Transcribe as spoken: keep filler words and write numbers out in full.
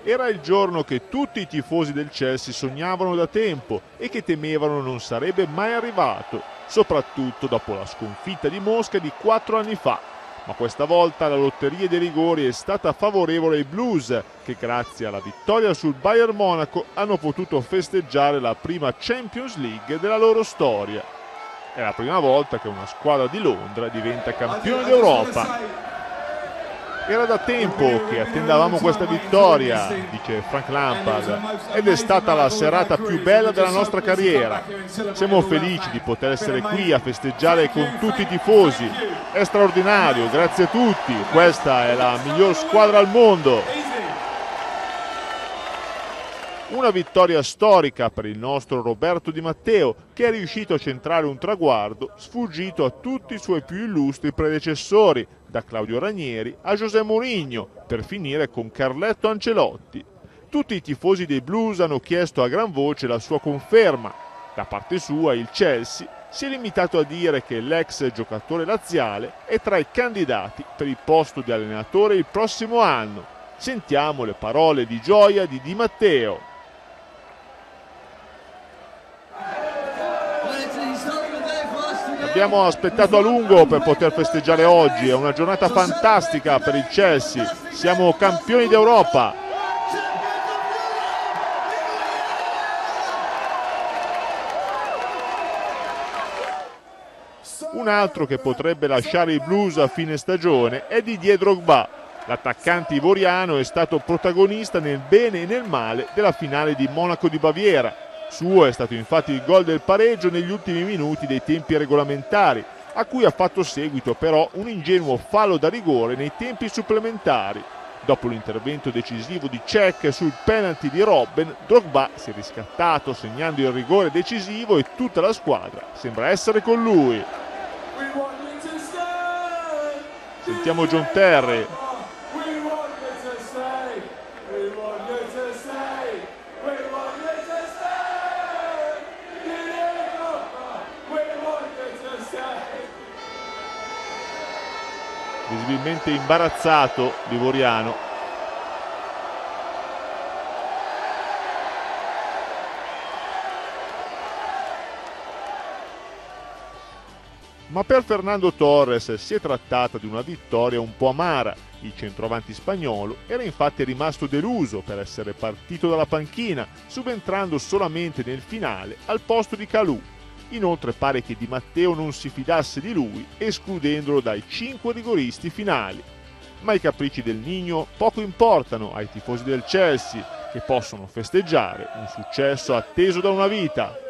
Era il giorno che tutti i tifosi del Chelsea sognavano da tempo e che temevano non sarebbe mai arrivato, soprattutto dopo la sconfitta di Mosca di quattro anni fa. Ma questa volta la lotteria dei rigori è stata favorevole ai Blues, che grazie alla vittoria sul Bayern Monaco hanno potuto festeggiare la prima Champions League della loro storia. È la prima volta che una squadra di Londra diventa campione d'Europa. Era da tempo che attendavamo questa vittoria, dice Frank Lampard, ed è stata la serata più bella della nostra carriera. Siamo felici di poter essere qui a festeggiare con tutti i tifosi. È straordinario, grazie a tutti. Questa è la miglior squadra al mondo. Una vittoria storica per il nostro Roberto Di Matteo, che è riuscito a centrare un traguardo sfuggito a tutti i suoi più illustri predecessori, da Claudio Ranieri a José Mourinho, per finire con Carletto Ancelotti. Tutti i tifosi dei Blues hanno chiesto a gran voce la sua conferma. Da parte sua il Chelsea si è limitato a dire che l'ex giocatore laziale è tra i candidati per il posto di allenatore il prossimo anno. Sentiamo le parole di gioia di Di Matteo. Abbiamo aspettato a lungo per poter festeggiare oggi, è una giornata fantastica per il Chelsea, siamo campioni d'Europa. Un altro che potrebbe lasciare i Blues a fine stagione è Didier Drogba. L'attaccante ivoriano è stato protagonista nel bene e nel male della finale di Monaco di Baviera. Suo è stato infatti il gol del pareggio negli ultimi minuti dei tempi regolamentari, a cui ha fatto seguito però un ingenuo fallo da rigore nei tempi supplementari. Dopo l'intervento decisivo di Cech sul penalty di Robben, Drogba si è riscattato segnando il rigore decisivo e tutta la squadra sembra essere con lui. Sentiamo John Terry. Visibilmente imbarazzato l'ivoriano. Ma per Fernando Torres si è trattata di una vittoria un po' amara. Il centroavanti spagnolo era infatti rimasto deluso per essere partito dalla panchina, subentrando solamente nel finale al posto di Kalou. Inoltre pare che Di Matteo non si fidasse di lui, escludendolo dai cinque rigoristi finali. Ma i capricci del Nigno poco importano ai tifosi del Chelsea, che possono festeggiare un successo atteso da una vita.